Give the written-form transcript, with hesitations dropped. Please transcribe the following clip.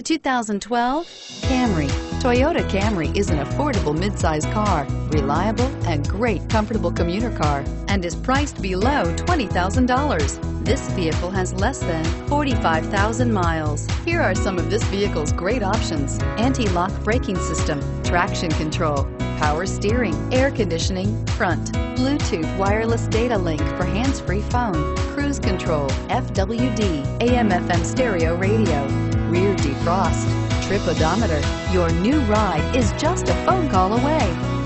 2012 Camry. Toyota Camry is an affordable midsize car, reliable and great comfortable commuter car, and is priced below $20,000. This vehicle has less than 45,000 miles. Here are some of this vehicle's great options: anti-lock braking system, traction control, power steering, air conditioning, front, Bluetooth wireless data link for hands-free phone, cruise control, FWD, AM/FM stereo radio, rear defrost, trip odometer. Your new ride is just a phone call away.